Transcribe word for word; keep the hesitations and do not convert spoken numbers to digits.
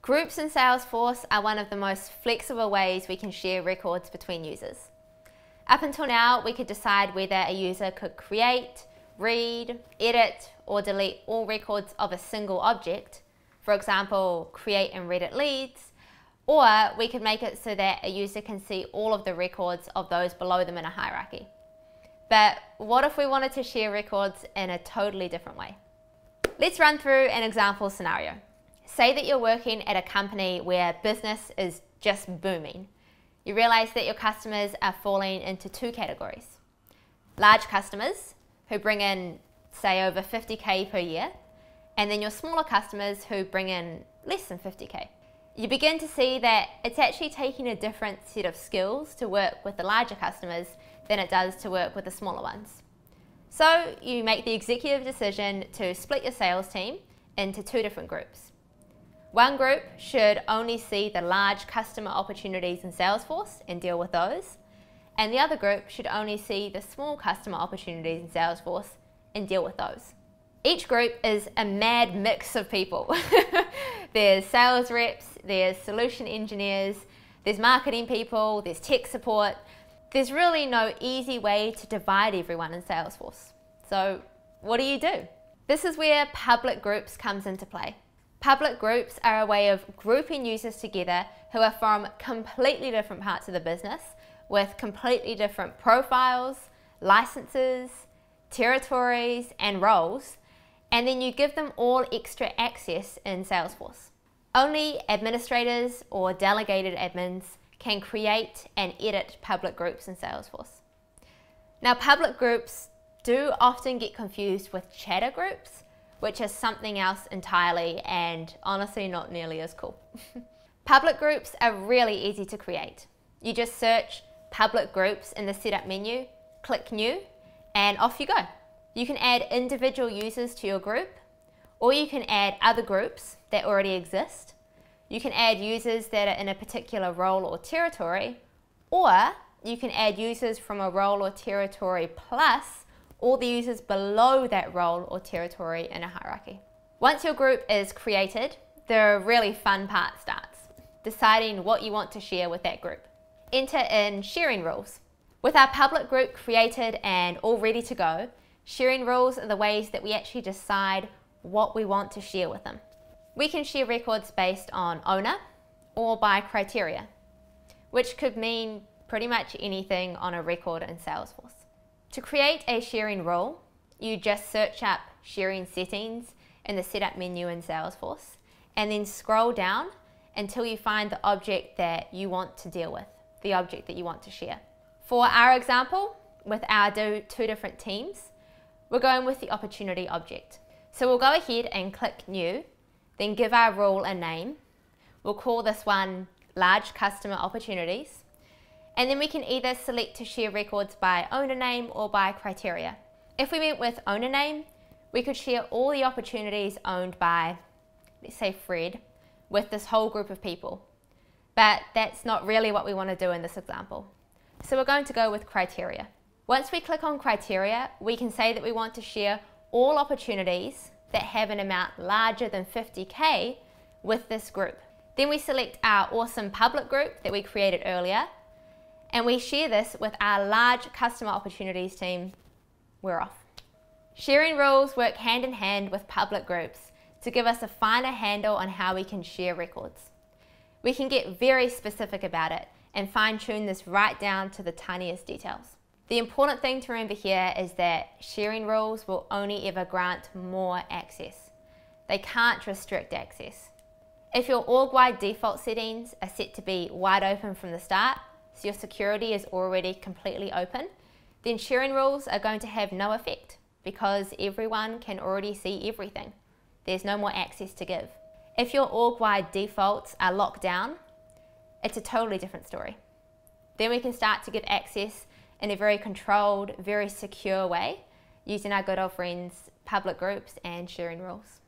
Groups in Salesforce are one of the most flexible ways we can share records between users. Up until now, we could decide whether a user could create, read, edit, or delete all records of a single object. For example, create and Reddit leads, or we could make it so that a user can see all of the records of those below them in a hierarchy. But what if we wanted to share records in a totally different way? Let's run through an example scenario. Say that you're working at a company where business is just booming. You realize that your customers are falling into two categories. Large customers who bring in, say, over fifty K per year, and then your smaller customers who bring in less than fifty K. You begin to see that it's actually taking a different set of skills to work with the larger customers than it does to work with the smaller ones. So you make the executive decision to split your sales team into two different groups. One group should only see the large customer opportunities in Salesforce and deal with those, and the other group should only see the small customer opportunities in Salesforce and deal with those. Each group is a mad mix of people. There's sales reps, there's solution engineers, there's marketing people, there's tech support. There's really no easy way to divide everyone in Salesforce. So what do you do? This is where public groups comes into play. Public groups are a way of grouping users together who are from completely different parts of the business with completely different profiles, licenses, territories, and roles, and then you give them all extra access in Salesforce. Only administrators or delegated admins can create and edit public groups in Salesforce. Now, public groups do often get confused with chatter groups, which is something else entirely and honestly not nearly as cool. Public groups are really easy to create. You just search public groups in the setup menu, click new, and off you go. You can add individual users to your group, or you can add other groups that already exist. You can add users that are in a particular role or territory, or you can add users from a role or territory plus all the users below that role or territory in a hierarchy. Once your group is created, the really fun part starts, deciding what you want to share with that group. Enter in sharing rules. With our public group created and all ready to go, sharing rules are the ways that we actually decide what we want to share with them. We can share records based on owner or by criteria, which could mean pretty much anything on a record in Salesforce. To create a sharing rule, you just search up sharing settings in the setup menu in Salesforce and then scroll down until you find the object that you want to deal with, the object that you want to share. For our example, with our two different teams, we're going with the opportunity object. So we'll go ahead and click new, then give our rule a name. We'll call this one large customer opportunities. And then we can either select to share records by owner name or by criteria. If we went with owner name, we could share all the opportunities owned by, let's say Fred, with this whole group of people. But that's not really what we want to do in this example. So we're going to go with criteria. Once we click on criteria, we can say that we want to share all opportunities that have an amount larger than fifty K with this group. Then we select our awesome public group that we created earlier, and we share this with our large customer opportunities team. We're off. Sharing rules work hand in hand with public groups to give us a finer handle on how we can share records. We can get very specific about it and fine-tune this right down to the tiniest details. The important thing to remember here is that sharing rules will only ever grant more access. They can't restrict access. If your org-wide default settings are set to be wide open from the start, so your security is already completely open, then sharing rules are going to have no effect because everyone can already see everything. There's no more access to give. If your org-wide defaults are locked down, it's a totally different story. Then we can start to give access in a very controlled, very secure way using our good old friends, public groups and sharing rules.